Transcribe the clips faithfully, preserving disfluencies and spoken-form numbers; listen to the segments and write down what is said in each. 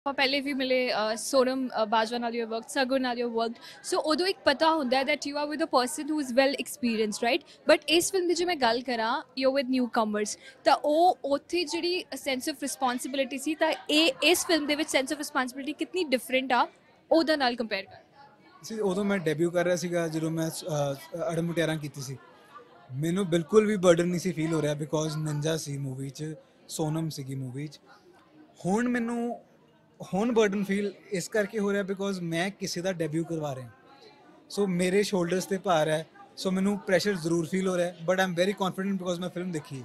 ਆਪਾਂ ਪਹਿਲੇ ਵੀ ਮਿਲੇ ਅ, ਸੋਨਮ ਅ, ਬਾਜਵਾ ਨਾਲ ਯੂ ਵਰਕਡ ਸਗੁਨ ਨਾਲ ਯੂ ਵਰਕਡ ਸੋ ਉਦੋਂ ਇੱਕ ਪਤਾ ਹੁੰਦਾ ਹੈ that you are with a person who is well experienced right but ਇਸ ਫਿਲਮ ਦੀ ਜੇ ਮੈਂ ਗੱਲ ਕਰਾਂ ਯੂ with newcomers ਤਾਂ ਉਹ ਉੱਥੇ ਜਿਹੜੀ ਸੈਂਸ ਆਫ ਰਿਸਪੌਂਸਿਬਿਲਿਟੀ ਸੀ ਤਾਂ ਇਹ ਇਸ ਫਿਲਮ ਦੇ ਵਿੱਚ ਸੈਂਸ ਆਫ ਰਿਸਪੌਂਸਿਬਿਲਿਟੀ ਕਿੰਨੀ ਡਿਫਰੈਂਟ ਆ ਉਹਦਾ ਨਾਲ ਕੰਪੇਅਰ ਕਰ ਸੀ ਉਦੋਂ ਮੈਂ ਡੈਬਿਊ ਕਰ ਰਿਹਾ ਸੀਗਾ ਜਦੋਂ ਮੈਂ ਅੜਮ ਮੁਟਿਆਰਾਂ ਕੀਤੀ ਸੀ। ਮੈਨੂੰ ਬਿਲਕੁਲ ਵੀ ਬਰਡਨ ਨਹੀਂ ਸੀ ਫੀਲ ਹੋ ਰਿਹਾ ਬਿਕੋਜ਼ ਨਿੰਜਾ ਸੀ ਮੂਵੀ 'ਚ, ਸੋਨਮ ਸੀਗੀ ਮੂਵੀ 'ਚ। ਹੁਣ ਮੈਨੂੰ ਹੁਣ ਬਰਡਨ ਫੀਲ ਇਸ ਕਰਕੇ ਹੋ ਰਿਹਾ ਬਿਕੋਜ਼ ਮੈਂ ਕਿਸੇ ਦਾ ਡੈਬਿਊ ਕਰਵਾ ਰਿਹਾ, ਸੋ ਮੇਰੇ ਸ਼ੋਲਡਰਸ 'ਤੇ ਭਾਰ ਹੈ, ਸੋ ਮੈਨੂੰ ਪ੍ਰੈਸ਼ਰ ਜ਼ਰੂਰ ਫੀਲ ਹੋ ਰਿਹਾ but I am very confident because ਮੈਂ ਫਿਲਮ ਦੇਖੀ।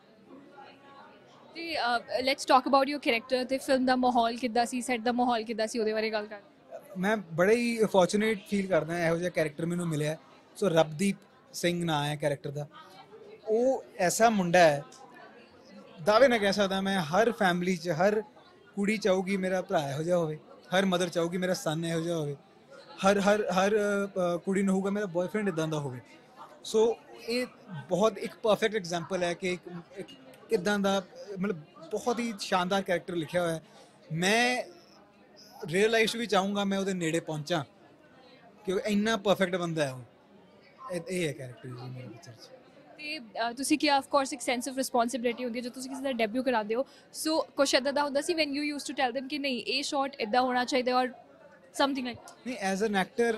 ਤੇ let's talk about your character ਤੇ ਫਿਲਮ ਦਾ ਮਾਹੌਲ ਕਿੱਦਾਂ ਸੀ, ਸੈੱਟ ਦਾ ਮਾਹੌਲ ਕਿੱਦਾਂ ਸੀ, ਉਹਦੇ ਬਾਰੇ ਗੱਲ ਕਰ। ਮੈਂ ਬੜਾ ਹੀ ਫੋਰਚੂਨੇਟ ਫੀਲ ਕਰਦਾ ਇਹੋ ਜਿਹਾ ਕੈਰੈਕਟਰ ਮੈਨੂੰ ਮਿਲਿਆ। ਸੋ ਰਬਦੀਪ ਸਿੰਘ ਨਾਂ ਹੈ ਕੈਰੈਕਟਰ ਦਾ। ਉਹ ਐਸਾ ਮੁੰਡਾ ਹੈ, ਦਾਅਵੇ ਨਾਲ ਕਹਿ ਸਕਦਾ ਮੈਂ, ਹਰ ਫੈਮਿਲੀ 'ਚ ਹਰ ਕੁੜੀ ਚਾਹੂਗੀ ਮੇਰਾ ਭਰਾ ਇਹੋ ਜਿਹਾ ਹੋਵੇ, ਹਰ ਮਦਰ ਚਾਹੂਗੀ ਮੇਰਾ ਸਨ ਇਹੋ ਜਿਹਾ ਹੋਵੇ, ਹਰ ਹਰ ਹਰ ਕੁੜੀ ਨੂੰ ਹੋਊਗਾ ਮੇਰਾ ਬॉयਫ੍ਰੈਂਡ ਇਦਾਂ ਦਾ ਹੋਵੇ। ਸੋ ਇਹ ਬਹੁਤ ਇੱਕ ਪਰਫੈਕਟ ਐਗਜ਼ਾਮਪਲ ਹੈ ਕਿ ਇੱਕ ਕਿੱਦਾਂ ਦਾ ਮਤਲਬ ਬਹੁਤ ਹੀ ਸ਼ਾਨਦਾਰ ਕੈਰੈਕਟਰ ਲਿਖਿਆ ਹੋਇਆ ਹੈ। ਮੈਂ ਰੀਅਲ ਲਾਈਫ ਵੀ ਚਾਹੂੰਗਾ ਮੈਂ ਉਹਦੇ ਨੇੜੇ ਪਹੁੰਚਾਂ ਕਿਉਂਕਿ ਇੰਨਾ ਪਰਫੈਕਟ ਬੰਦਾ ਹੈ ਉਹ। ਇਹ ਹੈ ਕੈਰੈਕਟਰ ਜੀ ਮੇਰੇ ਪਿਕਚਰ 'ਚ। ਤੇ ਤੁਸੀਂ ਕੀ ਆਫ ਕੋਰਸ ਇੱਕ ਸੈਂਸ ਆਫ ਰਿਸਪੌਂਸਿਬਿਲਿਟੀ ਹੁੰਦੀ ਹੈ ਜਦੋਂ ਤੁਸੀਂ ਕਿਸੇ ਦਾ ਡੈਬਿਊ ਕਰਾਉਂਦੇ ਹੋ, ਸੋ ਕੁਛ ਇੱਦਾਂ ਦਾ ਹੁੰਦਾ ਸੀ when you use to tell them ਕਿ ਨਹੀਂ ਇਹ ਸ਼ਾਟ ਇੱਦਾਂ ਹੋਣਾ ਚਾਹੀਦਾ ਔਰ ਸਮਥਿੰਗ ਲਾਈਕ ਨਹੀਂ as an actor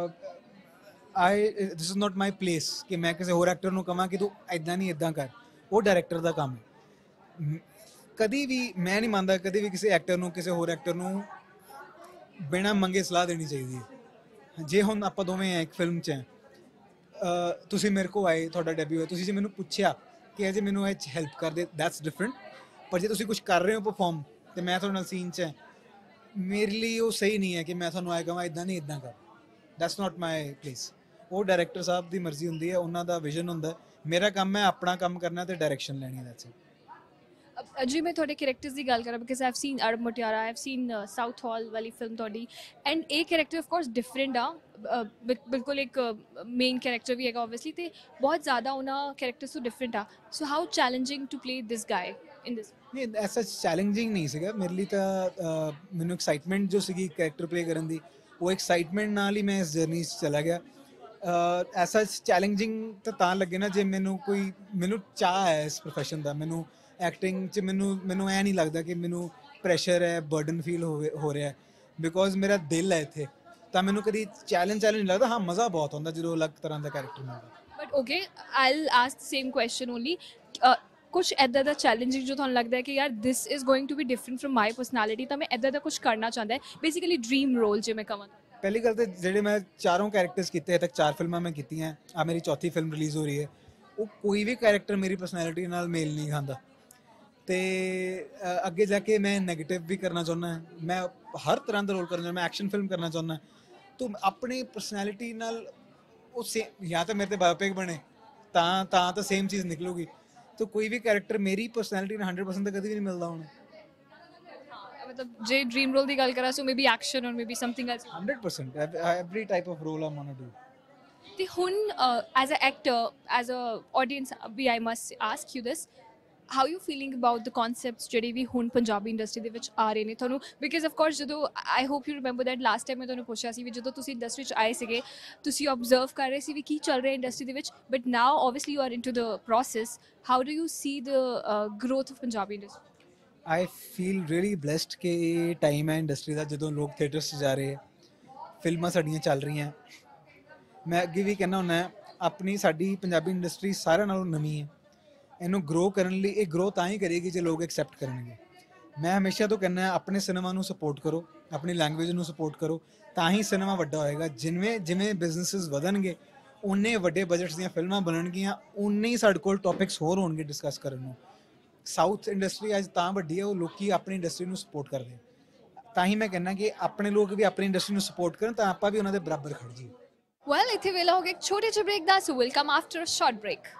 I this is not my place ਕਿ ਮੈਂ ਕਿਸੇ ਹੋਰ ਐਕਟਰ ਨੂੰ ਕਹਾਂ ਕਿ ਤੂੰ ਇੱਦਾਂ ਨਹੀਂ ਇੱਦਾਂ ਕਰ। ਉਹ ਡਾਇਰੈਕਟਰ ਦਾ ਕੰਮ ਹੈ। ਕਦੀ ਵੀ ਮੈਂ ਨਹੀਂ ਮੰਨਦਾ ਕਦੀ ਵੀ ਕਿਸੇ ਐਕਟਰ ਨੂੰ ਕਿਸੇ ਹੋਰ ਐਕਟਰ ਨੂੰ ਬਿਨਾਂ ਮੰਗੇ ਸਲਾਹ ਦੇਣੀ ਚਾਹੀਦੀ ਹੈ। ਜੇ ਹੁਣ ਆਪਾਂ ਦੋਵੇਂ ਆ ਇੱਕ ਫਿਲਮ 'ਚ ਹੈ, ਤੁਸੀਂ ਮੇਰੇ ਕੋਲ ਆਏ, ਤੁਹਾਡਾ ਡੈਬਿਊ ਹੈ, ਤੁਸੀਂ ਜੇ ਮੈਨੂੰ ਪੁੱਛਿਆ ਕਿ ਅਜੇ ਮੈਨੂੰ ਇਹ 'ਚ ਹੈਲਪ ਕਰ ਦੇ, ਦੈਟਸ ਡਿਫਰੈਂਟ। ਪਰ ਜੇ ਤੁਸੀਂ ਕੁਝ ਕਰ ਰਹੇ ਹੋ ਪਰਫਾਰਮ ਅਤੇ ਮੈਂ ਤੁਹਾਡੇ ਨਾਲ ਸੀਨ 'ਚ ਹੈ, ਮੇਰੇ ਲਈ ਉਹ ਸਹੀ ਨਹੀਂ ਹੈ ਕਿ ਮੈਂ ਤੁਹਾਨੂੰ ਆਏ ਕਹਾਂ ਇੱਦਾਂ ਨਹੀਂ ਇੱਦਾਂ ਕਰ। That's not my place. ਉਹ ਡਾਇਰੈਕਟਰ ਸਾਹਿਬ ਦੀ ਮਰਜ਼ੀ ਹੁੰਦੀ ਹੈ, ਉਹਨਾਂ ਦਾ ਵਿਜ਼ਨ ਹੁੰਦਾ। ਮੇਰਾ ਕੰਮ ਹੈ ਆਪਣਾ ਕੰਮ ਕਰਨਾ ਅਤੇ ਡਾਇਰੈਕਸ਼ਨ ਲੈਣੀ। That's it. ਜੀ ਮੈਂ ਤੁਹਾਡੇ ਕੈਰੈਕਟਰਸ ਦੀ ਗੱਲ ਕਰਾਂ because I've seen Arab Mutiyaran, I've seen Southall ਵਾਲੀ ਫਿਲਮ ਤੁਹਾਡੀ ਐਂਡ ਇਹ ਕੈਰੈਕਟਰ ਆਫ ਕੋਰਸ ਡਿਫਰੈਂਟ ਆ, ਬਿਲਕੁਲ ਇੱਕ ਮੇਨ ਕੈਰੈਕਟਰ ਵੀ ਹੈਗਾ ਓਬਵੀਅਸਲੀ ਤੇ ਬਹੁਤ ਜ਼ਿਆਦਾ ਉਹਨਾਂ ਕੈਰੈਕਟਰਸ ਤੋਂ ਡਿਫਰੈਂਟ ਆ। So how challenging to play this guy in ਦਿਸ? ਨਹੀਂ ਐਸਾ ਚੈਲੰਜਿੰਗ ਨਹੀਂ ਸੀਗਾ ਮੇਰੇ ਲਈ ਤਾਂ। ਮੈਨੂੰ ਐਕਸਾਈਟਮੈਂਟ ਜੋ ਸੀਗੀ ਕੈਰੈਕਟਰ ਪਲੇ ਕਰਨ ਦੀ, ਉਹ ਐਕਸਾਈਟਮੈਂਟ ਨਾਲ ਹੀ ਮੈਂ ਇਸ ਜਰਨੀ 'ਚ ਚਲਾ ਗਿਆ। ਐਸਾ ਚੈਲੰਜਿੰਗ ਤਾਂ ਤਾਂ ਲੱਗੇ ਨਾ ਜੇ ਮੈਨੂੰ ਕੋਈ ਮੈਨੂੰ ਚਾਹ ਹੈ ਇਸ ਪ੍ਰੋਫੈਸ਼ਨ ਦਾ। ਮੈਨੂੰ ਐਕਟਿੰਗ 'ਚ ਮੈਨੂੰ ਮੈਨੂੰ ਐ ਨਹੀਂ ਲੱਗਦਾ ਕਿ ਮੈਨੂੰ ਪ੍ਰੈਸ਼ਰ ਹੈ, ਬਰਡਨ ਫੀਲ ਹੋਵੇ ਹੋ ਰਿਹਾ ਬਿਕੋਜ਼ ਮੇਰਾ ਦਿਲ ਹੈ ਇੱਥੇ। ਤਾਂ ਮੈਨੂੰ ਕਦੀ ਚੈਲੰਜ ਚੈਲੰਜ ਨਹੀਂ ਲੱਗਦਾ। ਹਾਂ ਮਜ਼ਾ ਬਹੁਤ ਆਉਂਦਾ ਜਦੋਂ ਅਲੱਗ ਤਰ੍ਹਾਂ ਦਾ ਕੈਰੈਕਟਰ ਮਿਲਦਾ। But okay I'll ask same question only, ਕੁਛ ਇੱਦਾਂ ਦਾ ਚੈਲੰਜਿੰਗ ਜੋ ਤੁਹਾਨੂੰ ਲੱਗਦਾ ਹੈ ਕਿ ਯਾਰ this is going to be different from my personality ਤਾਂ ਮੈਂ ਇੱਦਾਂ ਦਾ ਕੁਛ ਕਰਨਾ ਚਾਹੁੰਦਾ ਹੈ, ਬੇਸਿਕਲੀ ਡਰੀਮ ਰੋਲ ਜੇ ਮੈਂ ਕਹਾਂ? ਪਹਿਲੀ ਗੱਲ ਤਾਂ ਜਿਹੜੇ ਮੈਂ ਚਾਰੋਂ ਕੈਰੈਕਟਰਸ ਕੀਤੇ ਹਜੇ ਤੱਕ, ਚਾਰ ਫਿਲਮਾਂ ਮੈਂ ਕੀਤੀਆਂ, ਆ ਮੇਰੀ ਚੌਥੀ ਫਿਲਮ ਰਿਲੀਜ਼ ਹੋ ਰਹੀ ਹੈ, ਉਹ ਕੋਈ ਵੀ ਕੈਰੈਕਟਰ ਮੇਰੀ ਪਰਸਨੈਲਿਟੀ ਨਾਲ ਮੇਲ ਨਹੀਂ ਖਾਂਦਾ। ਅਤੇ ਅੱਗੇ ਜਾ ਕੇ ਮੈਂ ਨੈਗੇਟਿਵ ਵੀ ਕਰਨਾ ਚਾਹੁੰਦਾ, ਮੈਂ ਹਰ ਤਰ੍ਹਾਂ ਦਾ ਰੋਲ ਕਰਨਾ ਚਾਹੁੰਦਾ, ਮੈਂ ਐਕਸ਼ਨ ਫਿਲਮ ਕਰਨਾ ਚਾਹੁੰਦਾ। ਤਾਂ ਆਪਣੀ ਪਰਸਨੈਲਿਟੀ ਨਾਲ ਉਹ ਸੇਮ ਜਾਂ ਤਾਂ ਮੇਰੇ 'ਤੇ ਬਾਇਓਪਿਕ ਬਣੇ ਤਾਂ ਤਾਂ ਤਾਂ ਸੇਮ ਚੀਜ਼ ਨਿਕਲੂਗੀ। ਤਾਂ ਕੋਈ ਵੀ ਕੈਰੈਕਟਰ ਮੇਰੀ ਪਰਸਨੈਲਿਟੀ ਨਾਲ ਹੰਡਰਡ ਪਰਸੈਂਟ ਤਾਂ ਕਦੇ ਵੀ ਨਹੀਂ ਮਿਲਦਾ ਹੁਣ। ਮਤਲਬ ਜੇ ਡ੍ਰੀਮ ਰੋਲ ਦੀ ਗੱਲ ਕਰਾਂ ਸੋ may be action or maybe something else. Hundred percent every type of role I want to do. ਤੇ ਹੁਣ as a actor, as a audience ਵੀ I must ask you this, how you feeling about the concepts ਜਿਹੜੇ ਵੀ ਹੁਣ Punjabi industry ਦੇ ਵਿੱਚ ਆ ਰਹੇ ਨੇ ਤੁਹਾਨੂੰ? ਬਿਕਾਜ਼ ਆਫ ਕੋਰਸ ਜਦੋਂ I hope you remember that last time ਮੈਂ ਤੁਹਾਨੂੰ ਪੁੱਛਿਆ ਸੀ ਵੀ ਜਦੋਂ ਤੁਸੀਂ ਇੰਡਸਟਰੀ 'ਚ ਆਏ ਸੀਗੇ ਤੁਸੀਂ ਓਬਜ਼ਰਵ ਕਰ ਰਹੇ ਸੀ ਵੀ ਕੀ ਚੱਲ ਰਿਹਾ ਇੰਡਸਟਰੀ ਦੇ ਵਿੱਚ, but now obviously you are into the process, how do you see the growth of Punjabi industry? I feel really blessed ਕਿ ਇਹ ਟਾਈਮ ਹੈ ਇੰਡਸਟਰੀ ਦਾ ਜਦੋਂ ਲੋਕ ਥੀਏਟਰਸ 'ਚ ਜਾ ਰਹੇ ਹੈ, ਫਿਲਮਾਂ ਸਾਡੀਆਂ ਚੱਲ ਰਹੀਆਂ। ਮੈਂ ਅੱਗੇ ਵੀ ਕਹਿੰਦਾ ਹੁੰਦਾ ਆਪਣੀ ਸਾਡੀ ਪੰਜਾਬੀ ਇੰਡਸਟਰੀ ਸਾਰਿਆਂ ਨਾਲੋਂ ਨਵੀਂ ਹੈ। ਇਹਨੂੰ ਗਰੋ ਕਰਨ ਲਈ ਇਹ ਗਰੋ ਤਾਂ ਹੀ ਕਰੇਗੀ ਜੇ ਲੋਕ ਐਕਸੈਪਟ ਕਰਨਗੇ। ਮੈਂ ਹਮੇਸ਼ਾ ਤੋਂ ਕਹਿੰਦਾ ਆਪਣੇ ਸਿਨੇਮਾ ਨੂੰ ਸਪੋਰਟ ਕਰੋ, ਆਪਣੀ ਲੈਂਗੁਏਜ ਨੂੰ ਸਪੋਰਟ ਕਰੋ, ਤਾਂ ਹੀ ਸਿਨੇਮਾ ਵੱਡਾ ਹੋਏਗਾ। ਜਿਵੇਂ ਜਿਵੇਂ ਬਿਜ਼ਨਸਿਸ ਵਧਣਗੇ ਉਨੇ ਵੱਡੇ ਬਜਟਸ ਦੀਆਂ ਫਿਲਮਾਂ ਬਣਨਗੀਆਂ, ਉਨੇ ਹੀ ਸਾਡੇ ਕੋਲ ਟੌਪਿਕਸ ਹੋਰ ਹੋਣਗੇ ਡਿਸਕਸ ਕਰਨ ਨੂੰ। ਸਾਊਥ ਇੰਡਸਟਰੀ ਅੱਜ ਤਾਂ ਵੱਡੀ ਹੈ ਉਹ ਲੋਕੀ ਆਪਣੀ ਇੰਡਸਟਰੀ ਨੂੰ ਸਪੋਰਟ ਕਰਦੇ। ਤਾਂ ਹੀ ਮੈਂ ਕਹਿੰਦਾ ਕਿ ਆਪਣੇ ਲੋਕ ਵੀ ਆਪਣੀ ਇੰਡਸਟਰੀ ਨੂੰ ਸਪੋਰਟ ਕਰਨ ਤਾਂ ਆਪਾਂ ਵੀ ਉਹਨਾਂ ਦੇ ਬਰਾਬਰ ਖੜ ਜਾਈਏ। ਵੈਲ ਇੱਥੇ ਵੇਲਾ ਹੋ ਗਿਆ ਇੱਕ ਛੋਟੇ ਜਿਹੇ ਬ੍ਰੇਕ ਦਾ, so will come after a short break.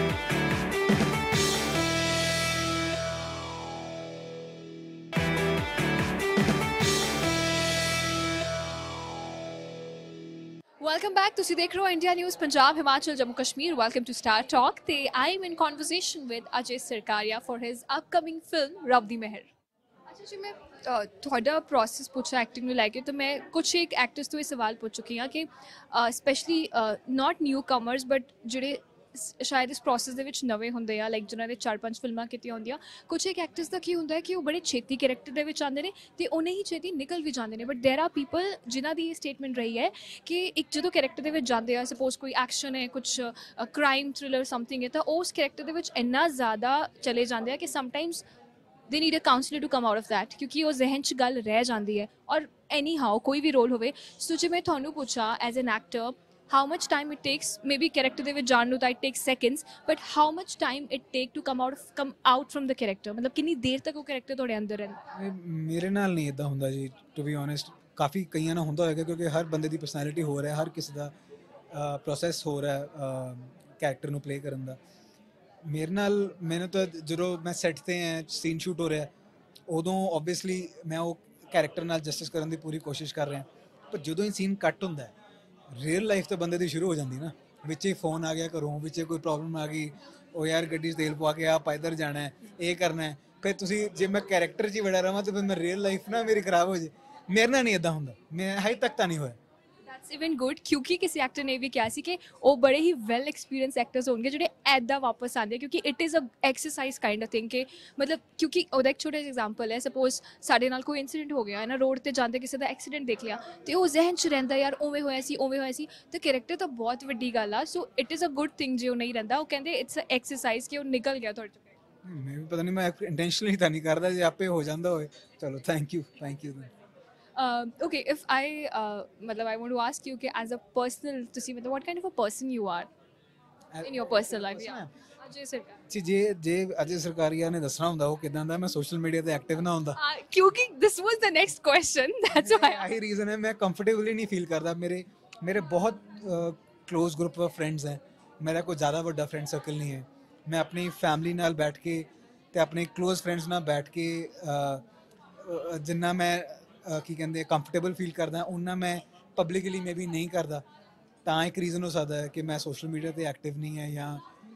Welcome back, ਤੁਸੀਂ ਦੇਖ ਰਹੇ ਹੋ India News Punjab Himachal Jammu Kashmir. Welcome to Star Talk ਤੇ I am in conversation with Ajay Sarkaria for his upcoming film Rabb Di ਮਿਹਰ। ਅੱਛਾ ਜੀ, ਮੈਂ ਅ, ਤੁਹਾਡਾ ਪ੍ਰੋਸੈਸ ਪੁੱਛਿਆ ਐਕਟਿੰਗ ਨੂੰ ਲੈ ਕੇ, ਤਾਂ ਮੈਂ ਕੁਛ ਇੱਕ ਐਕਟਰਸ ਤੋਂ ਇਹ ਸਵਾਲ ਪੁੱਛ ਚੁੱਕੀ ਹਾਂ ਕਿ specially not newcomers but ਜਿਹੜੇ ਸ- ਸ਼ਾਇਦ ਇਸ ਪ੍ਰੋਸੈਸ ਦੇ ਵਿੱਚ ਨਵੇਂ ਹੁੰਦੇ ਆ, ਲਾਈਕ ਜਿਨ੍ਹਾਂ ਨੇ ਚਾਰ ਪੰਜ ਫਿਲਮਾਂ ਕੀਤੀਆਂ ਹੁੰਦੀਆਂ, ਕੁਛ ਇੱਕ ਐਕਟਰਸ ਦਾ ਕੀ ਹੁੰਦਾ ਹੈ ਕਿ ਉਹ ਬੜੇ ਛੇਤੀ ਕੈਰੈਕਟਰ ਦੇ ਵਿੱਚ ਆਉਂਦੇ ਨੇ ਤੇ ਉਹਨੇ ਹੀ ਛੇਤੀ ਨਿਕਲ ਵੀ ਜਾਂਦੇ ਨੇ, ਬਟ ਦੇਰ ਆਰ ਪੀਪਲ ਜਿਨ੍ਹਾਂ ਦੀ ਇਹ ਸਟੇਟਮੈਂਟ ਰਹੀ ਹੈ ਕਿ ਇੱਕ ਜਦੋਂ ਕੈਰੈਕਟਰ ਦੇ ਵਿੱਚ ਜਾਂਦੇ ਆ, ਸਪੋਜ਼ ਕੋਈ ਐਕਸ਼ਨ ਹੈ, ਕੁਛ ਕ੍ਰਾਈਮ ਥ੍ਰਿਲਰ ਸਮਥਿੰਗ ਹੈ, ਤਾਂ ਉਸ ਕੈਰੈਕਟਰ ਦੇ ਵਿੱਚ ਇੰਨਾ ਜ਼ਿਆਦਾ ਚਲੇ ਜਾਂਦੇ ਆ ਕਿ sometimes they need a counsellor to come out of that, ਕਿਉਂਕਿ ਉਹ ਜ਼ਿਹਨ 'ਚ ਗੱਲ ਰਹਿ ਜਾਂਦੀ ਹੈ। ਔਰ ਐਨੀ ਹਾਓ ਕੋਈ ਵੀ ਰੋਲ ਹੋਵੇ, ਸੋ ਜੇ ਮੈਂ ਤੁਹਾਨੂੰ ਪੁੱਛਾਂ as an actor, how much time it takes, maybe character ਦੇ ਵਿੱਚ ਜਾਣ ਨੂੰ ਤਾਂ it takes seconds, but how much time it take to come out of come out from the character, ਮਤਲਬ ਕਿੰਨੀ ਦੇਰ ਤੱਕ ਉਹ character ਤੁਹਾਡੇ ਅੰਦਰ ਰਹਿੰਦਾ? ਇਹ ਮੇਰੇ ਨਾਲ ਨਹੀਂ ਇਦਾਂ ਹੁੰਦਾ ਜੀ, ਟੂ ਬੀ ਓਨੈਸਟ। ਕਾਫੀ ਕਈਆਂ ਨਾਲ ਹੁੰਦਾ ਹੋਏਗਾ ਕਿਉਂਕਿ ਹਰ ਬੰਦੇ ਦੀ ਪਰਸਨੈਲਿਟੀ ਹੋ ਰਿਹਾ, ਹਰ ਕਿਸੇ ਦਾ ਪ੍ਰੋਸੈਸ ਹੋ ਰਿਹਾ ਕੈਰੈਕਟਰ ਨੂੰ ਪਲੇ ਕਰਨ ਦਾ। ਮੇਰੇ ਨਾਲ ਮੈਨੂੰ ਤਾਂ ਜਦੋਂ ਮੈਂ ਸੈੱਟ ਤੇ ਐ, ਸੀਨ ਸ਼ੂਟ ਹੋ ਰਿਹਾ, ਉਦੋਂ ਓਬਵੀਅਸਲੀ ਮੈਂ ਉਹ ਕੈਰੈਕਟਰ ਨਾਲ ਜਸਟਿਸ ਕਰਨ ਦੀ ਪੂਰੀ ਕੋਸ਼ਿਸ਼ ਕਰ ਰਿਹਾ, ਪਰ ਜਦੋਂ ਹੀ ਸੀਨ ਕੱਟ ਹੁੰਦਾ ਹੈ, ਰੀਅਲ ਲਾਈਫ ਤਾਂ ਬੰਦੇ ਦੀ ਸ਼ੁਰੂ ਹੋ ਜਾਂਦੀ ਨਾ। ਵਿੱਚ ਹੀ ਫੋਨ ਆ ਗਿਆ ਘਰੋਂ, ਵਿੱਚ ਕੋਈ ਪ੍ਰੋਬਲਮ ਆ ਗਈ, ਉਹ ਯਾਰ ਗੱਡੀ 'ਚ ਤੇਲ ਪਵਾ ਕੇ ਆਪਾਂ ਇੱਧਰ ਜਾਣਾ ਹੈ, ਇਹ ਕਰਨਾ ਹੈ, ਫਿਰ ਤੁਸੀਂ ਜੇ ਮੈਂ ਕੈਰੈਕਟਰ 'ਚ ਹੀ ਵੜਾ ਰਹਾਂ ਤਾਂ ਫਿਰ ਮੈਂ ਰੀਅਲ ਲਾਈਫ ਨਾ ਮੇਰੀ ਖਰਾਬ ਹੋ ਜੇ। ਮੇਰੇ ਨਾਲ ਨਹੀਂ ਇਦਾਂ ਹੁੰਦਾ, ਮੈਂ ਹਜੇ ਤੱਕ ਤਾਂ ਨਹੀਂ ਹੋਇਆ। ਦੈਟਸ ਇਵਨ ਗੁੱਡ, ਕਿਉਂਕਿ ਕਿਸੇ ਐਕਟਰ ਨੇ ਵੀ ਕਿਹਾ ਸੀ ਕਿ ਉਹ ਬੜੇ ਹੀ ਵੈਲ ਐਕਸਪੀਰੀਅੰਸ ਐਕਟਰਸ ਹੋਣਗੇ ਜਿਹੜੇ ਐਦਾਂ ਵਾਪਸ ਆਉਂਦੇ ਆ, ਕਿਉਂਕਿ it is a exercise kind of thing, ਕਿ ਮਤਲਬ ਕਿਉਂਕਿ ਉਹਦਾ ਇੱਕ ਛੋਟਾ ਜਿਹਾ ਐਗਜ਼ਾਮਪਲ ਹੈ, ਸਪੋਜ਼ ਸਾਡੇ ਨਾਲ ਕੋਈ ਇਨਸੀਡੈਂਟ ਹੋ ਗਿਆ ਹੈ ਨਾ, ਰੋਡ ਤੇ ਜਾਂਦੇ ਕਿਸੇ ਦਾ ਐਕਸੀਡੈਂਟ ਦੇਖ ਲਿਆ ਤੇ ਉਹ ਜ਼ਿਹਨ 'ਚ ਰਹਿੰਦਾ, ਯਾਰ ਉਵੇਂ ਹੋਇਆ ਸੀ ਉਵੇਂ ਹੋਇਆ ਸੀ, ਤੇ ਕੈਰੈਕਟਰ ਤਾਂ ਬਹੁਤ ਵੱਡੀ ਗੱਲ ਆ। So it is a good thing ਜੇ ਉਹ ਨਹੀਂ ਰਹਿੰਦਾ, ਉਹ ਕਹਿੰਦੇ ਇਟਸ ਅ ਐਕਸਰਸਾਈਜ਼ ਕਿ ਉਹ ਨਿਕਲ ਗਿਆ ਤੁਹਾਡੇ ਤੋਂ। ਮੈਂ ਵੀ ਪਤਾ ਨਹੀਂ, ਮੈਂ ਇੰਟੈਂਸ਼ਨਲੀ ਤਾਂ ਨਹੀਂ ਕਰਦਾ, ਜੇ ਆਪੇ ਹੋ ਜਾਂਦਾ ਹੋਏ। ਚਲੋ thank you, thank you. Uh, okay, if I uh, matlab, I want to ask you कि as a personal to see matlab, what kind of a person you are in your personal life? Yeah. Ajay Sarkar. ਜੀ ਜੇ ਜੇ ਅਜੇ ਸਰਕਾਰੀਆ ਨੇ ਦੱਸਣਾ ਹੁੰਦਾ ਉਹ ਕਿਦਾਂ ਦਾ, ਮੈਂ ਸੋਸ਼ਲ ਮੀਡੀਆ ਤੇ ਐਕਟਿਵ ਨਾ ਹੁੰਦਾ। Uh, क्योंकि this was the next question. That's why. ਆਹੀ ਰੀਜ਼ਨ ਹੈ, ਮੈਂ ਕੰਫਰਟੇਬਲੀ ਨਹੀਂ ਫੀਲ ਕਰਦਾ। ਮੇਰੇ ਮੇਰੇ ਬਹੁਤ ਕਲੋਜ਼ ਗਰੁੱਪ ਆਫ ਫਰੈਂਡਸ ਹੈ, ਮੇਰਾ ਕੋਈ ਜ਼ਿਆਦਾ ਵੱਡਾ ਫਰੈਂਡ ਸਰਕਲ ਨਹੀਂ ਹੈ। ਮੈਂ ਆਪਣੀ ਫੈਮਿਲੀ ਨਾਲ ਬੈਠ ਕੇ ਤੇ ਆਪਣੇ ਕਲੋਜ਼ ਫਰੈਂਡਸ ਨਾਲ ਬੈਠ ਕੇ ਅ, ਅ, ਜਿੰਨਾ ਮੈਂ ਅ, ਕੀ ਕਹਿੰਦੇ ਕੰਫਰਟੇਬਲ ਫੀਲ ਕਰਦਾ, ਉਹਨਾਂ ਮੈਂ ਪਬਲਿਕਲੀ ਮੇ ਵੀ ਨਹੀਂ ਕਰਦਾ। ਤਾਂ ਇੱਕ ਰੀਜ਼ਨ ਹੋ ਸਕਦਾ ਹੈ ਕਿ ਮੈਂ ਸੋਸ਼ਲ ਮੀਡੀਆ ਤੇ ਐਕਟਿਵ ਨਹੀਂ ਹੈ। ਜਾਂ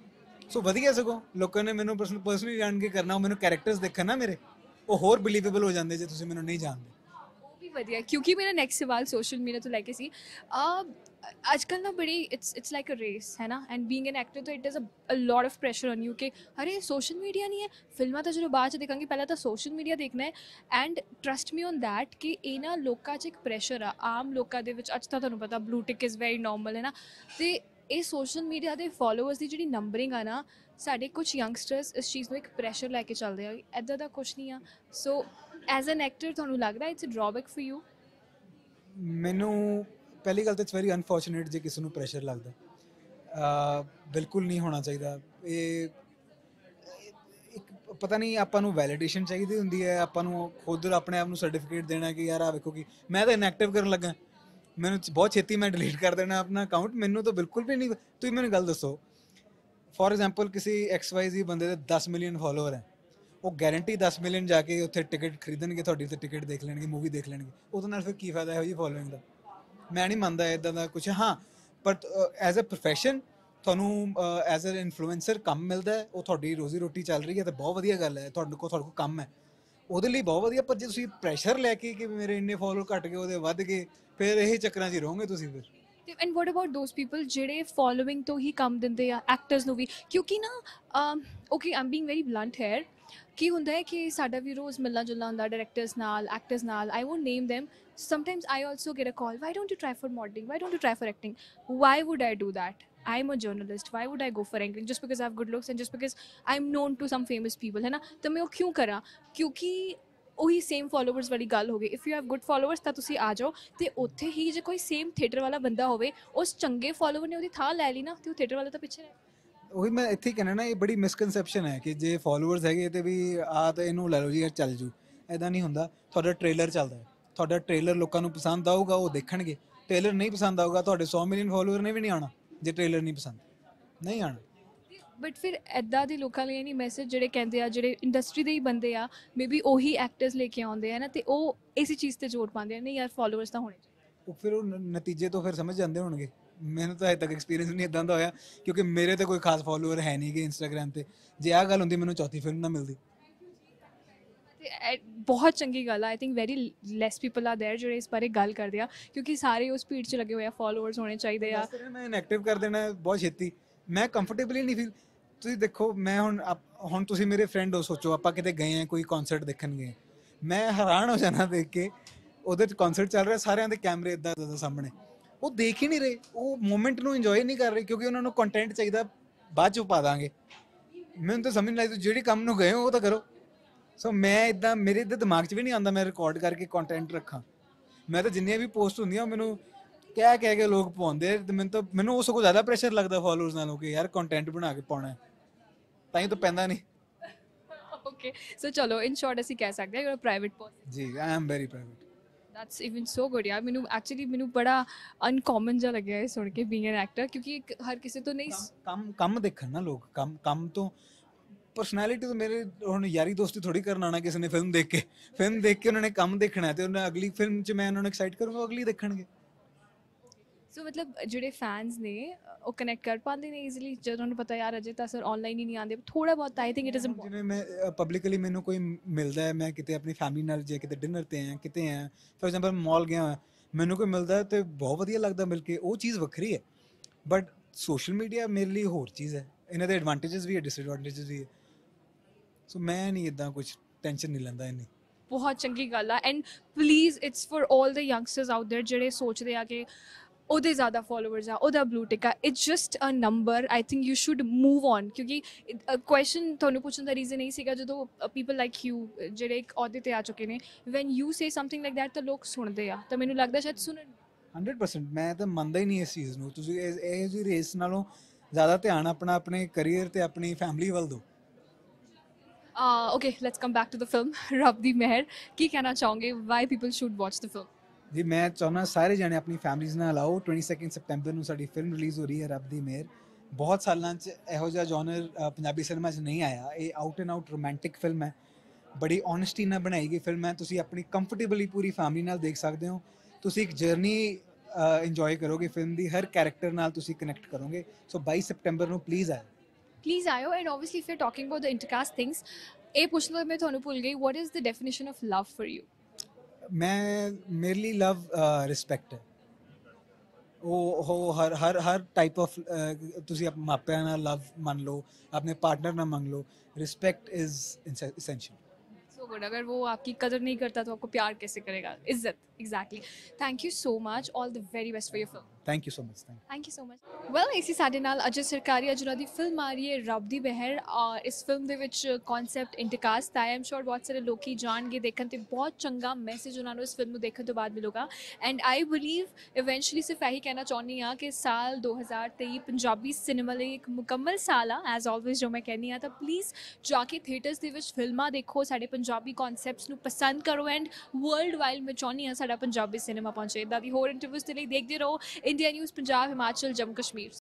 ਸੋ ਵਧੀਆ, ਸਗੋਂ ਲੋਕਾਂ ਨੇ ਮੈਨੂੰ ਪਰਸਨਲੀ ਜਾਣ ਕੇ ਕਰਨਾ, ਉਹ ਮੈਨੂੰ ਕੈਰੈਕਟਰਸ ਦੇਖਣ ਨਾ ਮੇਰੇ, ਉਹ ਹੋਰ ਬਿਲੀਵੇਬਲ ਹੋ ਜਾਂਦੇ ਜੇ ਤੁਸੀਂ ਮੈਨੂੰ ਨਹੀਂ ਜਾਣਦੇ। ਉਹ ਵੀ ਵਧੀਆ, ਕਿਉਂਕਿ ਮੇਰਾ ਨੈਕਸਟ ਸਵਾਲ ਸੋਸ਼ਲ ਮੀਡੀਆ ਤੋਂ ਲੈ ਕੇ ਸੀ। ਅਹ, ਅੱਜ ਕੱਲ੍ਹ ਨਾ ਬੜੀ it's it's like a race ਹੈ ਨਾ, ਐਂਡ ਬੀਇੰਗ ਐਨ ਐਕਟਰ ਤਾਂ it is a lot of pressure on you ਕਿ ਅਰੇ ਸੋਸ਼ਲ ਮੀਡੀਆ ਨਹੀਂ ਹੈ, ਫਿਲਮਾਂ ਤਾਂ ਚਲੋ ਬਾਅਦ 'ਚ ਦੇਖਾਂਗੇ, ਪਹਿਲਾਂ ਤਾਂ ਸੋਸ਼ਲ ਮੀਡੀਆ ਦੇਖਣਾ ਹੈ। And trust me on that ਕਿ ਇਹਨਾਂ ਲੋਕਾਂ 'ਚ ਇੱਕ ਪ੍ਰੈਸ਼ਰ ਆ, ਆਮ ਲੋਕਾਂ ਦੇ ਵਿੱਚ ਅੱਜ ਤਾਂ ਤੁਹਾਨੂੰ ਪਤਾ blue tick is very normal ਹੈ ਨਾ, ਅਤੇ ਇਹ ਸੋਸ਼ਲ ਮੀਡੀਆ ਦੇ ਫੋਲੋਅਰਸ ਦੀ ਜਿਹੜੀ ਨੰਬਰਿੰਗ ਆ ਨਾ, ਸਾਡੇ ਕੁਝ ਯੰਗਸਟਰਸ ਇਸ ਚੀਜ਼ ਨੂੰ ਇੱਕ ਪ੍ਰੈਸ਼ਰ ਲੈ ਕੇ ਚੱਲਦੇ ਆ, ਇੱਦਾਂ ਦਾ ਕੁਛ ਨਹੀਂ ਆ। ਸੋ ਐਜ਼ ਐਨ ਐਕਟਰ ਤੁਹਾਨੂੰ ਲੱਗਦਾ it's a drawback for you? ਮੈਨੂੰ ਪਹਿਲੀ ਗੱਲ ਤਾਂ ਇਟਸ ਵੈਰੀ ਅਨਫੋਰਚੂਨੇਟ ਜੇ ਕਿਸੇ ਨੂੰ ਪ੍ਰੈਸ਼ਰ ਲੱਗਦਾ। ਅਹ ਬਿਲਕੁਲ ਨਹੀਂ ਹੋਣਾ ਚਾਹੀਦਾ। ਇਹ ਇੱਕ ਪਤਾ ਨਹੀਂ, ਆਪਾਂ ਨੂੰ ਵੈਲੀਡੇਸ਼ਨ ਚਾਹੀਦੀ ਹੁੰਦੀ ਹੈ, ਆਪਾਂ ਨੂੰ ਖੁਦ ਆਪਣੇ ਆਪ ਨੂੰ ਸਰਟੀਫਿਕੇਟ ਦੇਣਾ ਕਿ ਯਾਰ ਆ ਵੇਖੋ ਕਿ ਮੈਂ ਤਾਂ ਇਨਐਕਟਿਵ ਕਰਨ ਲੱਗਾ, ਮੈਨੂੰ ਬਹੁਤ ਛੇਤੀ ਮੈਂ ਡਿਲੀਟ ਕਰ ਦੇਣਾ ਆਪਣਾ ਅਕਾਊਂਟ। ਮੈਨੂੰ ਤਾਂ ਬਿਲਕੁਲ ਵੀ ਨਹੀਂ। ਤੁਸੀਂ ਮੈਨੂੰ ਗੱਲ ਦੱਸੋ, ਫੋਰ ਐਗਜ਼ਾਮਪਲ ਕਿਸੇ ਐਕਸ ਵਾਈ ਜ਼ੀ ਬੰਦੇ ਦੇ ਦਸ ਮਿਲੀਅਨ ਫੋਲੋਅਰ ਹੈ, ਉਹ ਗਾਰੰਟੀ ਦਸ ਮਿਲੀਅਨ ਜਾ ਕੇ ਉੱਥੇ ਟਿਕਟ ਖਰੀਦਣਗੇ, ਤੁਹਾਡੀ ਤੇ ਟਿਕਟ ਦੇਖ ਲੈਣਗੇ, ਮੂਵੀ ਦੇਖ ਲੈਣਗੇ, ਉਹਦੇ ਨਾਲ ਫਿਰ ਕੀ ਫਾਇਦਾ ਇਹੋ ਜਿਹੀ ਫੋਲੋਇੰਗ ਦਾ? ਮੈਂ ਨਹੀਂ ਮੰਨਦਾ ਇੱਦਾਂ ਦਾ ਕੁਛ। ਹਾਂ, ਬਟ ਐਜ਼ ਅ ਪ੍ਰੋਫੈਸ਼ਨ ਤੁਹਾਨੂੰ ਐਜ਼ ਅ ਇਨਫਲੂਐਂਸਰ ਕੰਮ ਮਿਲਦਾ ਹੈ, ਉਹ ਤੁਹਾਡੀ ਰੋਜ਼ੀ ਰੋਟੀ ਚੱਲ ਰਹੀ ਹੈ, ਤਾਂ ਬਹੁਤ ਵਧੀਆ ਗੱਲ ਹੈ। ਤੁਹਾਡੇ ਕੋਲ ਤੁਹਾਡੇ ਕੋਲ ਕੰਮ ਹੈ, ਉਹਦੇ ਲਈ ਬਹੁਤ ਵਧੀਆ। ਪਰ ਜੇ ਤੁਸੀਂ ਪ੍ਰੈਸ਼ਰ ਲੈ ਕੇ ਕਿ ਮੇਰੇ ਇੰਨੇ ਫੋਲੋ ਘੱਟ ਗਏ, ਉਹਦੇ ਵੱਧ ਗਏ, ਫਿਰ ਇਹ ਚੱਕਰਾਂ 'ਚ ਹੀ ਰਹੋਗੇ ਤੁਸੀਂ ਫਿਰ। ਤੇ and what about those people ਜਿਹੜੇ ਫੋਲੋਇੰਗ ਤੋਂ ਹੀ ਕੰਮ ਦਿੰਦੇ ਆ ਐਕਟਰਸ ਨੂੰ ਵੀ? ਕਿਉਂਕਿ ਨਾ okay, I'm being very blunt here, ਕੀ ਹੁੰਦਾ ਹੈ ਕਿ ਸਾਡਾ ਵੀ ਰੋਜ਼ ਮਿਲਣਾ ਜੁਲਣਾ ਹੁੰਦਾ ਡਾਇਰੈਕਟਰਸ ਨਾਲ, ਐਕਟਰਸ ਨਾਲ, I won't name them, sometimes I also get a call, why don't you try for modeling, why don't you try for acting? Why would I do that? I'm a journalist, why would I go for acting just because I have good looks and just because I'm known to some famous people, है ना? तो मैं वो क्यों करा? क्योंकि ਉਹੀ same followers ਵਾਲੀ ਗੱਲ ਹੋ ਗਈ। If you have good followers ਤਾਂ ਤੁਸੀਂ ਆ ਜਾਓ, ਅਤੇ ਉੱਥੇ ਹੀ ਜੇ ਕੋਈ ਸੇਮ ਥੀਏਟਰ ਵਾਲਾ ਬੰਦਾ ਹੋਵੇ, ਉਸ ਚੰਗੇ ਫੋਲੋਵਰ ਨੇ ਉਹਦੀ ਥਾਂ ਲੈ ਲਈ ਨਾ, ਅਤੇ ਉਹ ਥੀਏਟਰ ਵਾਲਾ ਤਾਂ ਪਿੱਛੇ ਰਹਿ। ਉਹੀ ਮੈਂ ਇੱਥੇ ਹੀ ਕਹਿਣਾ ਨਾ, ਇਹ ਬੜੀ ਮਿਸਕਨਸੈਪਸ਼ਨ ਹੈ ਕਿ ਜੇ ਫੋਲੋਅਰਸ ਹੈਗੇ ਤੇ ਵੀ ਆ ਤਾਂ ਇਹਨੂੰ ਲੈ ਲਓ ਜੀ, ਚੱਲ ਜੂ। ਐਦਾਂ ਨਹੀਂ ਹੁੰਦਾ। ਤੁਹਾਡਾ ਟ੍ਰੇਲਰ ਚੱਲਦਾ ਹੈ, ਤੁਹਾਡਾ ਟ੍ਰੇਲਰ ਲੋਕਾਂ ਨੂੰ ਪਸੰਦ ਆਊਗਾ, ਉਹ ਦੇਖਣਗੇ। ਟ੍ਰੇਲਰ ਨਹੀਂ ਪਸੰਦ ਆਊਗਾ, ਤੁਹਾਡੇ ਸੌ ਮਿਲੀਅਨ ਫੋਲੋਅਰ ਨੇ ਵੀ ਨਹੀਂ ਆਉਣਾ ਜੇ ਟ੍ਰੇਲਰ ਨਹੀਂ ਪਸੰਦ, ਨਹੀਂ ਆਉਣਾ। ਬਟ ਫਿਰ ਇੱਦਾਂ ਦੇ ਲੋਕਾਂ ਲਈ ਨਹੀਂ ਮੈਸੇਜ, ਜਿਹੜੇ ਕਹਿੰਦੇ ਆ, ਜਿਹੜੇ ਇੰਡਸਟਰੀ ਦੇ ਹੀ ਬੰਦੇ ਆ, ਮੇ ਬੀ ਉਹੀ ਐਕਟਰਸ ਲੈ ਕੇ ਆਉਂਦੇ ਆ ਨਾ, ਅਤੇ ਉਹ ਇਸੇ ਚੀਜ਼ 'ਤੇ ਜ਼ੋਰ ਪਾਉਂਦੇ ਆ, ਨਹੀਂ ਯਾਰ ਫੋਲੋਅਰਸ ਤਾਂ ਹੋਣੇ ਚਾਹੀਦੇ। ਉਹ ਫਿਰ ਉਹ ਨ- ਨਤੀਜੇ ਤੋਂ ਫਿਰ ਸਮਝ ਜਾਂਦੇ ਹੋਣਗੇ। ਮੈਨੂੰ ਤਾਂ ਅਜੇ ਤੱਕ ਐਕਸਪੀਰੀਅੰਸ ਨਹੀਂ ਇਦਾਂ ਦਾ ਹੋਇਆ, ਕਿਉਂਕਿ ਮੇਰੇ ਤਾਂ ਕੋਈ ਖਾਸ ਫੋਲੋਅਰ ਹੈ ਨਹੀਂ ਗੇ ਇੰਸਟਾਗ੍ਰਾਮ 'ਤੇ। ਜੇ ਆਹ ਗੱਲ ਹੁੰਦੀ, ਮੈਨੂੰ ਚੌਥੀ ਫਿਲਮ ਨਾ ਮਿਲਦੀ। ਤੇ ਇਹ ਬਹੁਤ ਚੰਗੀ ਗੱਲ ਆ। I think very less people are there ਜਿਹੜੇ ਇਸ ਬਾਰੇ ਗੱਲ ਕਰਦੇ ਆ, ਕਿਉਂਕਿ ਸਾਰੇ ਉਸ ਭੀੜ 'ਚ ਲੱਗੇ ਹੋਏ ਆ, ਫੋਲੋਅਰਸ ਹੋਣੇ ਚਾਹੀਦੇ ਆ। ਦੱਸ ਰਿਹਾ ਮੈਂ ਇਨਐਕਟਿਵ ਕਰ ਦੇਣਾ ਬਹੁਤ ਛੇਤੀ, ਮੈਂ ਕੰਫਰਟੇਬਲ ਹੀ ਨਹੀਂ ਫੀਲ। ਤੁਸੀਂ ਦੇਖੋ ਮੈਂ ਹੁਣ ਆਪ- ਹੁਣ ਤੁਸੀਂ ਮੇਰੇ ਫਰੈਂਡ ਹੋ, ਸੋਚੋ ਆਪਾਂ ਕਿਤੇ ਗਏ ਆ ਕੋਈ ਕਨਸਰਟ ਦੇਖਣ ਗਏ, ਮੈਂ ਹੈਰਾਨ ਹੋ ਜਾਣਾ ਦੇਖ ਕੇ ਉਹਦੇ 'ਚ ਕਨਸਰਟ ਚੱਲ ਰਿਹਾ, ਸਾਰਿਆਂ ਦੇ ਕੈਮਰੇ ਇੱਦਾਂ ਇੱਦਾਂ ਸਾਹਮਣੇ, ਉਹ ਦੇਖ ਹੀ ਨਹੀਂ ਰਹੇ, ਉਹ ਮੂਮੈਂਟ ਨੂੰ ਇੰਜੋਏ ਨਹੀਂ ਕਰ ਰਹੇ, ਕਿਉਂਕਿ ਉਹਨਾਂ ਨੂੰ ਕੰਟੈਂਟ ਚਾਹੀਦਾ, ਬਾਅਦ 'ਚੋਂ ਪਾ ਦਾਂਗੇ। ਮੈਨੂੰ ਤਾਂ ਸਮਝ ਨਹੀਂ ਲੱਗਦੀ, ਜਿਹੜੀ ਕੰਮ ਨੂੰ ਗਏ ਹੋ ਉਹ ਤਾਂ ਕਰੋ। ਸੋ ਮੈਂ ਇਦਾਂ, ਮੇਰੇ ਇੱਦਾਂ ਦਿਮਾਗ 'ਚ ਵੀ ਨਹੀਂ ਆਉਂਦਾ ਮੈਂ ਰਿਕਾਰਡ ਕਰਕੇ ਕੰਟੈਂਟ ਰੱਖਾਂ। ਮੈਂ ਤਾਂ ਜਿੰਨੀਆਂ ਵੀ ਪੋਸਟ ਹੁੰਦੀਆਂ ਮੈਨੂੰ ਕਹਿ ਕਹਿ ਕੇ ਲੋਕ ਪਾਉਂਦੇ, ਤੇ ਮੈਨੂੰ ਤਾਂ ਮੈਨੂੰ ਉਸ ਕੋਲ ਜ਼ਿਆਦਾ ਪ੍ਰੈਸ਼ਰ ਲੱਗਦਾ ਫੋਲੋਅਰਸ ਨਾਲੋਂ ਕਿ ਯਾਰ ਕੰਟੈਂਟ ਬਣਾ ਕੇ ਪਾਉਣਾ ਹੈ, ਤਾਂ ਹੀ ਤਾਂ ਪੈਂਦਾ ਨਹੀਂ। ਓਕੇ, ਸੋ ਚਲੋ ਇਨ ਸ਼ਾਰਟ ਅਸੀਂ ਕਹਿ ਸਕਦੇ ਹਾਂ ਯੂ ਆਰ ਪ੍ਰਾਈਵੇਟ ਪਰਸਨ। ਜੀ I am very private. That's even so good ਯਾਰ। ਮੈਨੂੰ ਐਕਚੁਅਲੀ ਮੈਨੂੰ ਬੜਾ ਅਨਕਾਮਨ ਜਿਹਾ ਲੱਗਿਆ ਇਹ ਸੁਣ ਕੇ, ਬੀਇੰਗ ਐਨ ਐਕਟਰ, ਕਿਉਂਕਿ ਇੱਕ ਹਰ ਕਿਸੇ ਤੋਂ ਨਹੀਂ। ਕੰਮ ਕੰਮ ਦੇਖਣ ਨਾ ਲੋਕ, ਕੰਮ ਕੰਮ ਤੋਂ ਪਰਸਨੈਲਿਟੀ ਤੋਂ ਮੇਰੇ ਹੁਣ ਯਾਰੀ ਦੋਸਤੀ ਥੋੜੀ ਕਰਨ ਆਉਣਾ ਕਿਸੇ ਨੇ ਫਿਲਮ ਦੇਖ ਕੇ। ਫਿਲਮ ਦੇਖ ਕੇ ਉਹਨਾਂ ਨੇ ਕੰਮ ਦੇਖਣਾ ਹੈ, ਤੇ ਉਹਨਾਂ ਅਗਲੀ ਫਿਲਮ 'ਚ ਮੈਂ ਉਹਨਾਂ ਨੂੰ ਐਕਸਾਈਟ ਕਰੂੰਗਾ, ਅਗਲੀ ਦੇਖਣਗੇ। ਸੋ ਮਤਲਬ ਜਿਹੜੇ ਫੈਨਸ ਨੇ ਉਹ ਕਨੈਕਟ ਕਰ ਪਾਉਂਦੇ ਨੇ ਈਜ਼ੀਲੀ, ਜਦੋਂ ਉਹਨਾਂ ਨੂੰ ਪਤਾ ਯਾਰ ਅਜੇ ਤਾਂ ਸਰ ਆਨਲਾਈਨ ਹੀ ਨਹੀਂ ਆਉਂਦੇ, ਥੋੜਾ ਬਹੁਤ I think it is important. ਜਿਵੇਂ ਮੈਂ ਪਬਲਿਕਲੀ ਮੈਨੂੰ ਕੋਈ ਮਿਲਦਾ ਹੈ, ਮੈਂ ਕਿਤੇ ਆਪਣੀ ਫੈਮਿਲੀ ਨਾਲ ਜੇ ਕਿਤੇ ਡਿਨਰ ਤੇ ਆ, ਕਿਤੇ ਆ, ਫੋਰ ਐਗਜ਼ਾਮਪਲ ਮਾਲ ਗਿਆ ਹੋਇਆ, ਮੈਨੂੰ ਕੋਈ ਮਿਲਦਾ ਹੈ ਤੇ ਬਹੁਤ ਵਧੀਆ ਲੱਗਦਾ ਮਿਲ ਕੇ, ਉਹ ਚੀਜ਼ ਵੱਖਰੀ ਹੈ। ਬਟ ਸੋਸ਼ਲ ਮੀਡੀਆ ਮੇਰੇ ਲਈ ਹੋਰ ਚੀਜ਼ ਹੈ, ਇਹਨਾਂ ਦੇ ਐਡਵਾਂਟੇਜਸ ਵੀ ਹੈ, ਡਿਸਐਡਵਾਂਟੇਜਸ ਵੀ ਹੈ। ਸੋ ਮੈਂ ਨਹੀਂ ਇੱਦਾਂ ਕੁਝ ਟੈਨਸ਼ਨ ਨਹੀਂ ਲੈਂਦਾ ਇੰਨੀ। ਬਹੁਤ ਚੰਗੀ ਗੱਲ ਆ। And please it's for all the youngsters out there ਜਿਹੜੇ ਸੋਚਦੇ ਆ ਕਿ ਉਹਦੇ ਜ਼ਿਆਦਾ ਫੋਲੋਅਰਸ ਆ, ਉਹਦਾ ਬਲੂ ਟਿਕ ਆ, it's just a number. I think you should move on, ਕਿਉਂਕਿ ਕੁਐਸਚਨ ਤੁਹਾਨੂੰ ਪੁੱਛਣ ਦਾ ਰੀਜ਼ਨ ਨਹੀਂ ਸੀਗਾ, ਜਦੋਂ ਪੀਪਲ ਲਾਈਕ ਯੂ ਜਿਹੜੇ ਇੱਕ ਅਹੁਦੇ ਤੇ ਆ ਚੁੱਕੇ ਨੇ, when you say something like that ਤਾਂ ਲੋਕ ਸੁਣਦੇ ਆ, ਤਾਂ ਮੈਨੂੰ ਲੱਗਦਾ ਸ਼ਾਇਦ ਸੁਣਨ। ਹੰਡਰਡ ਪਰਸੈਂਟ ਮੈਂ ਤਾਂ ਮੰਨਦਾ ਹੀ ਨਹੀਂ ਇਸ ਚੀਜ਼ ਨੂੰ। ਤੁਸੀਂ ਇਹ ਇਹ ਜਿਹੀ ਰੇਸ ਨਾਲੋਂ ਜ਼ਿਆਦਾ ਧਿਆਨ ਆਪਣਾ ਆਪਣੇ ਕਰੀਅਰ ਤੇ ਆਪਣੀ ਫੈਮਿਲੀ ਵੱਲ ਦਿਓ। Okay, let's come back to the film Rabb Di Mehar. ਕੀ ਕਹਿਣਾ ਚਾਹੋਗੇ, why people should watch the film? ਜੀ ਮੈਂ ਚਾਹੁੰਦਾ ਸਾਰੇ ਜਾਣੇ ਆਪਣੀ ਫੈਮਲੀਜ਼ ਨਾਲ ਆਓ। ਬਾਈਸ ਸਤੰਬਰ ਨੂੰ ਸਾਡੀ ਫਿਲਮ ਰਿਲੀਜ਼ ਹੋ ਰਹੀ ਹੈ ਰੱਬ ਦੀ ਮਿਹਰ। ਬਹੁਤ ਸਾਲਾਂ 'ਚ ਇਹੋ ਜਿਹਾ ਜੋਨਰ ਪੰਜਾਬੀ ਸਿਨੇਮਾ 'ਚ ਨਹੀਂ ਆਇਆ। ਇਹ out and out romantic film ਹੈ, ਬੜੀ ਓਨੈਸਟੀ ਨਾਲ ਬਣਾਈ ਗਈ ਫਿਲਮ ਹੈ। ਤੁਸੀਂ ਆਪਣੀ ਕੰਫਰਟੇਬਲੀ ਪੂਰੀ ਫੈਮਲੀ ਨਾਲ ਦੇਖ ਸਕਦੇ ਹੋ। ਤੁਸੀਂ ਇੱਕ ਜਰਨੀ ਇੰਜੋਏ ਕਰੋਗੇ ਫਿਲਮ ਦੀ, ਹਰ ਕੈਰੈਕਟਰ ਨਾਲ ਤੁਸੀਂ ਕਨੈਕਟ ਕਰੋਗੇ। ਸੋ ਬਾਈ ਸਤੰਬਰ ਨੂੰ ਪਲੀਜ਼ ਆਓ। ਪਲੀਜ਼ ਆਇਓ। And obviously if you talking about the intercaste things, ਇਹ ਪੁੱਛਣਾ ਮੈਂ ਤੁਹਾਨੂੰ ਭੁੱਲ ਗਈ, what is the definition of love for you? ਮੈਂ ਮੇਰੇ ਲਈ ਲਵ ਰਿਸਪੈਕਟ ਹੈ। ਉਹ ਉਹ ਹਰ ਹਰ ਹਰ ਟਾਈਪ ਆਫ, ਤੁਸੀਂ ਆਪਣੇ ਮਾਪਿਆਂ ਨਾਲ ਲਵ ਮੰਨ ਲਓ, ਆਪਣੇ ਪਾर्टनर ਨਾਲ ਮੰਨ ਲਓ। Respect is essential। So good. अगर वो आपकी कदर नहीं करता तो आपको प्यार कैसे करेगा? इज्जत। एग्जैक्टली। Thank you so much. All the very best for your film. Thank you so much. Thank thank you so much. Well ਇਸੀ ਸਾਡੇ ਨਾਲ ਅਜੇ ਸਰਕਾਰੀ ਅੱਜ ਉਹਨਾਂ ਦੀ ਫਿਲਮ ਆ ਰਹੀ ਹੈ ਰੱਬ ਦੀ ਮਿਹਰ, ਔਰ ਇਸ ਫਿਲਮ ਦੇ ਵਿੱਚ ਕਨਸੈਪਟ ਇੰਟਕਾਸਟ ਆਈ ਐਮ ਸ਼ੋਰ ਬਹੁਤ ਸਾਰੇ ਲੋਕੀ ਜਾਣਗੇ ਦੇਖਣ, ਤੇ ਬਹੁਤ ਚੰਗਾ ਮੈਸੇਜ ਉਹਨਾਂ ਨੂੰ ਇਸ ਫਿਲਮ ਨੂੰ ਦੇਖਣ ਤੋਂ ਬਾਅਦ ਮਿਲੂਗਾ। ਐਂਡ ਆਈ ਬਿਲੀਵ ਇਵੈਂਚੁਅਲੀ ਸਿਰਫ ਇਹੀ ਕਹਿਣਾ ਚਾਹੁੰਦੀ ਹਾਂ ਕਿ ਸਾਲ ਦੋ ਹਜ਼ਾਰ ਤੇਈ ਪੰਜਾਬੀ ਸਿਨੇਮਾ ਲਈ ਇੱਕ ਮੁਕੰਮਲ ਸਾਲ ਆ, ਐਜ਼ ਆਲਵੇਜ਼ ਜੋ ਮੈਂ ਕਹਿੰਦੀ ਹਾਂ। ਤਾਂ ਪਲੀਜ਼ ਜਾ ਕੇ ਥੀਏਟਰਸ ਦੇ ਵਿੱਚ ਫਿਲਮਾਂ ਦੇਖੋ, ਸਾਡੇ ਪੰਜਾਬੀ ਕਨਸੈਪਟਸ ਨੂੰ ਪਸੰਦ ਕਰੋ, ਐਂਡ ਵਰਲਡ ਵਾਈਡ ਮੈਂ ਚਾਹੁੰਦੀ ਹਾਂ ਸਾਡਾ ਪੰਜਾਬੀ ਸਿਨੇਮਾ ਪਹੁੰਚੇ। ਇੱਦਾਂ ਦੀ ਹੋਰ ਇੰਟਰਵਿਊਜ਼ ਦੇ ਲਈ ਦੇਖਦੇ ਰਹੋ ਇੰਡੀਆ ਨਿਊਜ਼ ਪੰਜਾਬ, ਹਿਮਾਚਲ, ਜੰਮੂ ਕਸ਼ਮੀਰ।